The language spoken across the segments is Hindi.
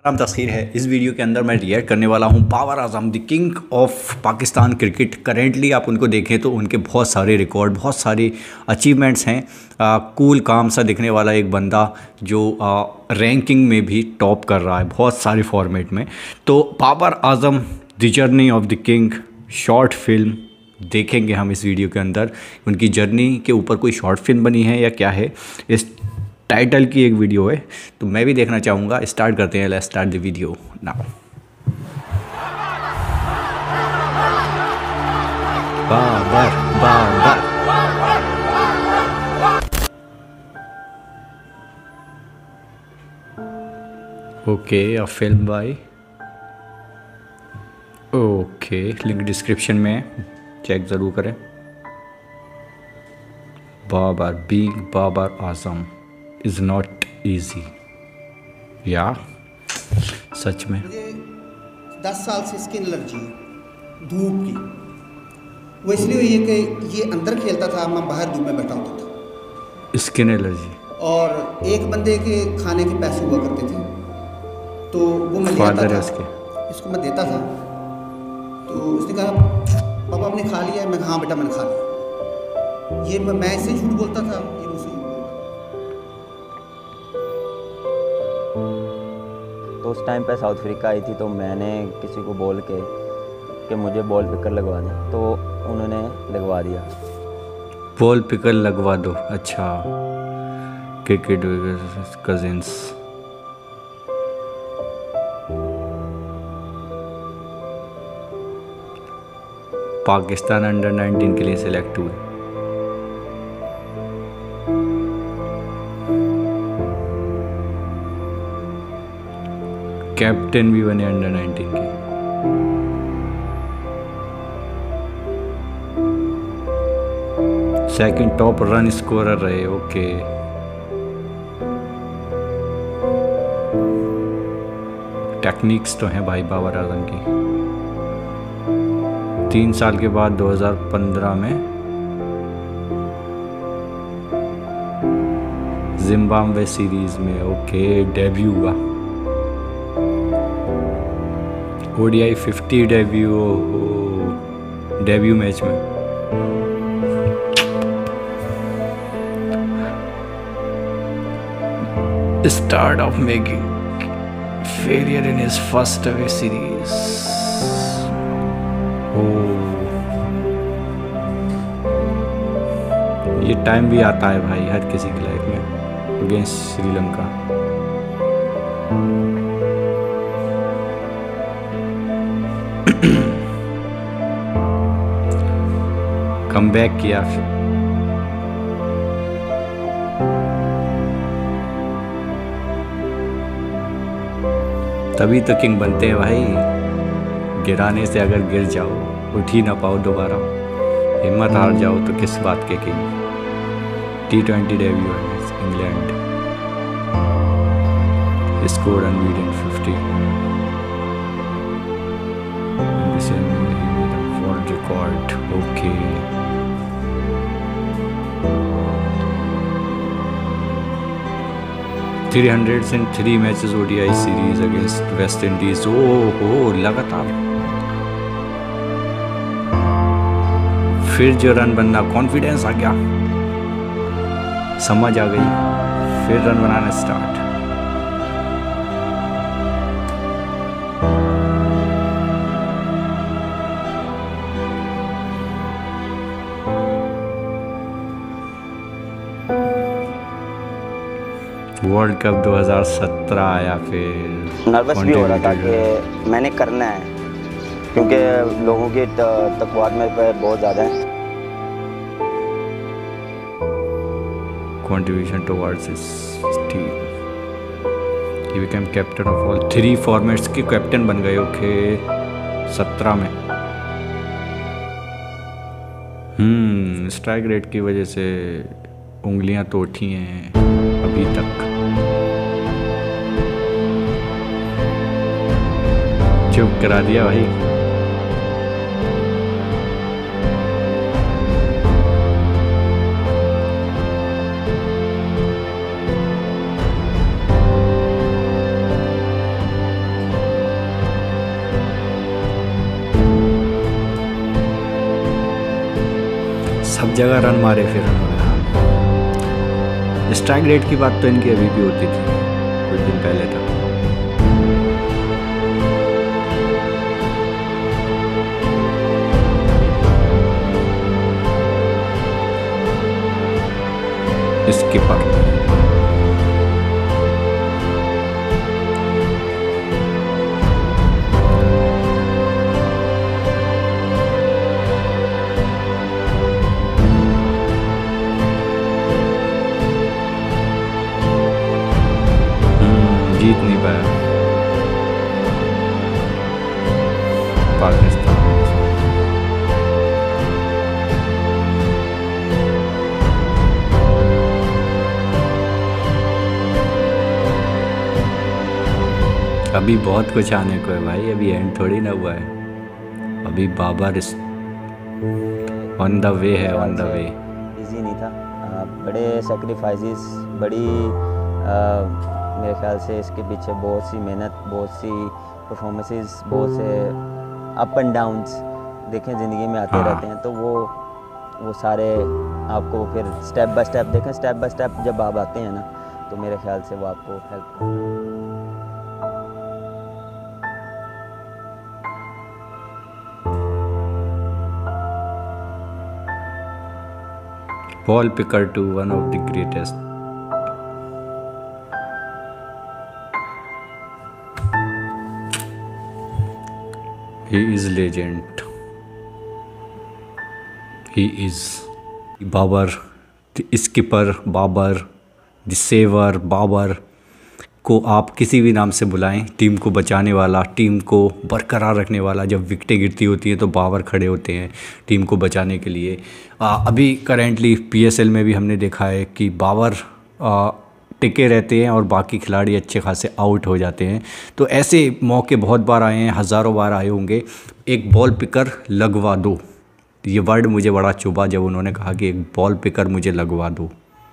नाम तस्खीर है। इस वीडियो के अंदर मैं रिएक्ट करने वाला हूं Babar Azam, the king of Pakistan cricket. Currently आप उनको देखें तो उनके बहुत सारे रिकॉर्ड, बहुत सारे अचीवमेंट्स हैं। कूल काम सा दिखने वाला एक बंदा जो रैंकिंग में भी टॉप कर रहा है बहुत सारे फॉर्मेट में। तो Babar Azam the journey of the king short film देखेंगे हम इस वीडियो के अंदर। उनकी जर्नी के ऊपर कोई शॉर्ट फिल्म बनी है या क्या है, इस टाइटल की एक वीडियो है, तो मैं भी देखना चाहूँगा। स्टार्ट करते हैं, let's start the video now. Babar Babar okay, a film by, okay, link description में चेक ज़रूर करें। Babar, being Babar Azam is not easy. या सच में मुझे 10 साल से स्किन एलर्जी धूप की। वो इसलिए हुई है कि ये अंदर खेलता था, मैं बाहर धूप में बैठा होता था। स्किन एलर्जी और एक बंदे के खाने के पैसे हुआ करते थे, तो वो मैं लेता था, इसको मैं देता था। तो उसने कहा पापा आपने खा लिया है? मैं हाँ बेटा मैंने खा लिया। ये मैं इससे झूठ बोलता था, ये मुझसे झूठ बोलता। तो उस टाइम पे साउथ अफ्रीका आई थी, तो मैंने किसी को बोल के कि मुझे बॉल पिकर लगवा दें, तो उन्होंने लगवा दिया। बॉल पिकर लगवा दो, अच्छा। क्रिकेट कजिन्स, पाकिस्तान अंडर 19 के लिए सिलेक्ट हुए। कैप्टन भी बने अंडर 19 के। सेकंड टॉप रन स्कोरर रहे, ओके। टेक्निक्स तो हैं भाई बाबर आजम की। 3 साल के बाद 2015 में जिम्बाब्वे सीरीज में, ओके, डेब्यू हुआ। ओडीआई 50 डेब्यू मैच में। Start of making failure in his first away series. ये टाइम भी आता है भाई हर किसी की लाइफ में, अगेंस्ट श्रीलंका। कम बैक किया फिर। तभी तो किंग बनते हैं भाई। गिराने से अगर गिर जाओ, उठ ही ना पाओ दोबारा, हिम्मत हार जाओ तो किस बात के king. T20 debut against England, score unbeaten 50। World record, okay. Three 303 matches ODI series against West Indies. ओहो, लगातार फिर जो रन बनना, कॉन्फिडेंस आ गया, समझ आ गई, फिर रन बनाना स्टार्ट। वर्ल्ड कप 2017 आया, फिर नर्वस भी हो रहा था कि मैंने करना है, क्योंकि लोगों की तकवाद मेरे पे बहुत ज़्यादा है। Contribution towards his team, he became captain of all 3 formats के कैप्टन बन गए, ओके। 17 में स्ट्राइक रेट की वजह से उंगलियां तो उठी हैं अभी तक। चुप करा दिया भाई। जगह रन मारे फिर उन्होंने। स्ट्राइक रेट की बात तो इनकी अभी भी होती थी, कुछ दिन पहले तक। स्किपर जीत नहीं पाया पाकिस्तान। अभी बहुत कुछ आने को है भाई, अभी एंड थोड़ी ना हुआ है, अभी बाबर ऑन द वे है, ऑन द वे। इजी नहीं था, बड़े सेक्रीफाइसेस, बड़ी मेरे ख्याल से इसके पीछे बहुत सी मेहनत, बहुत सी परफॉर्मेंसेस, बहुत से अप एंड डाउन्स देखें ज़िंदगी में आते रहते हैं, तो वो सारे आपको फिर स्टेप बाय स्टेप देखें, स्टेप बाय स्टेप जब आप आते हैं ना, तो मेरे ख्याल से वो आपको हेल्प करता है। Ball picker to one of the greatest. He is legend. He is Babar, the skipper Babar, the saviour Babar को आप किसी भी नाम से बुलाएं, टीम को बचाने वाला, टीम को बरकरार रखने वाला। जब विकेटें गिरती होती हैं तो बाबर खड़े होते हैं टीम को बचाने के लिए। अभी करेंटली PSL में भी हमने देखा है कि बाबर टिके रहते हैं और बाकी खिलाड़ी अच्छे खासे आउट हो जाते हैं। तो ऐसे मौके बहुत बार आए हैं, हज़ारों बार आए होंगे। एक बॉल पिकर लगवा दो, ये वर्ड मुझे बड़ा चुभा जब उन्होंने कहा कि एक बॉल पिकर मुझे लगवा दो।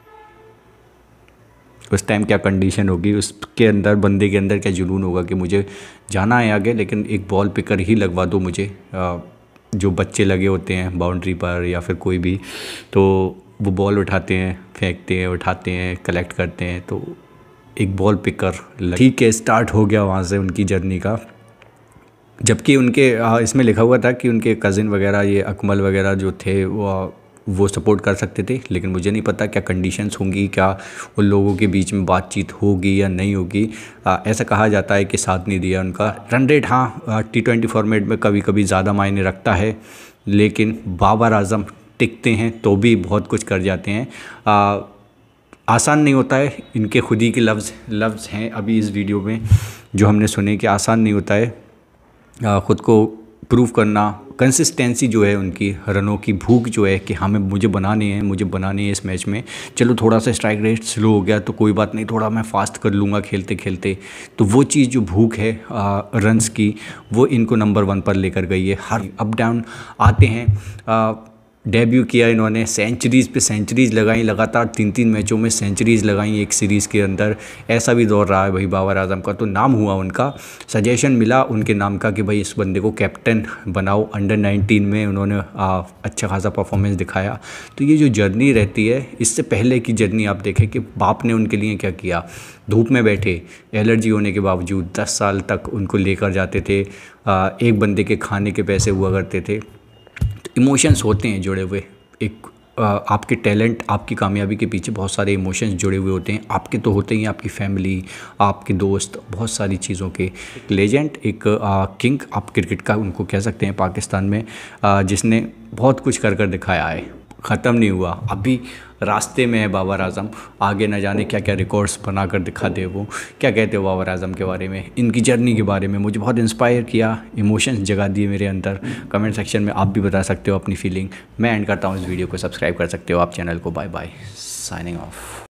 उस टाइम क्या कंडीशन होगी, उसके अंदर, बंदे के अंदर क्या जुनून होगा कि मुझे जाना है आगे, लेकिन एक बॉल पिकर ही लगवा दो मुझे। जो बच्चे लगे होते हैं बाउंड्री पर या फिर कोई भी, तो वो बॉल उठाते हैं, फेंकते हैं, उठाते हैं, कलेक्ट करते हैं, तो एक बॉल पिकर। ठीक है, स्टार्ट हो गया वहाँ से उनकी जर्नी का। जबकि उनके इसमें लिखा हुआ था कि उनके कज़िन वगैरह, ये अकमल वगैरह जो थे वो सपोर्ट कर सकते थे, लेकिन मुझे नहीं पता क्या कंडीशंस होंगी, क्या उन लोगों के बीच में बातचीत होगी या नहीं होगी। ऐसा कहा जाता है कि साथ नहीं दिया उनका। रन रेट हाँ T20 फॉर्मेट में कभी कभी ज़्यादा मायने रखता है, लेकिन बाबर आजम टिकते हैं तो भी बहुत कुछ कर जाते हैं। आसान नहीं होता है, इनके खुद ही के लफ्ज़ हैं अभी इस वीडियो में जो हमने सुने कि आसान नहीं होता है ख़ुद को प्रूव करना। कंसिस्टेंसी जो है उनकी, रनों की भूख जो है कि हमें मुझे बनाने हैं इस मैच में। चलो थोड़ा सा स्ट्राइक रेट स्लो हो गया तो कोई बात नहीं, थोड़ा मैं फास्ट कर लूँगा खेलते खेलते। तो वो चीज़ जो भूख है रन्स की, वो इनको नंबर 1 पर लेकर गई है। हर अप डाउन आते हैं। डेब्यू किया इन्होंने, सेंचुरीज़ पे सेंचुरीज़ लगाई, लगातार 3 मैचों में सेंचुरीज़ लगाई एक सीरीज़ के अंदर। ऐसा भी दौर रहा है भाई बाबर आजम का। तो नाम हुआ उनका, सजेशन मिला उनके नाम का कि भाई इस बंदे को कैप्टन बनाओ। अंडर 19 में उन्होंने अच्छा खासा परफॉर्मेंस दिखाया। तो ये जो जर्नी रहती है, इससे पहले की जर्नी आप देखें कि बाप ने उनके लिए क्या किया। धूप में बैठे, एलर्जी होने के बावजूद 10 साल तक उनको लेकर जाते थे। एक बंदे के खाने के पैसे हुआ करते थे। इमोशंस होते हैं जुड़े हुए, एक आपके टैलेंट, आपकी कामयाबी के पीछे बहुत सारे इमोशंस जुड़े हुए होते हैं। आपके तो होते ही, आपकी फैमिली, आपके दोस्त, बहुत सारी चीज़ों के। एक लेजेंड, एक किंग आप क्रिकेट का उनको कह सकते हैं पाकिस्तान में, जिसने बहुत कुछ कर दिखाया है। ख़त्म नहीं हुआ, अभी रास्ते में है बाबर आजम। आगे न जाने क्या क्या रिकॉर्ड्स बना कर दिखा दे वो। क्या कहते हो बाबर आजम के बारे में, इनकी जर्नी के बारे में? मुझे बहुत इंस्पायर किया, इमोशंस जगा दिए मेरे अंदर। कमेंट सेक्शन में आप भी बता सकते हो अपनी फीलिंग। मैं एंड करता हूँ इस वीडियो को, सब्सक्राइब कर सकते हो आप चैनल को। Bye bye, signing of.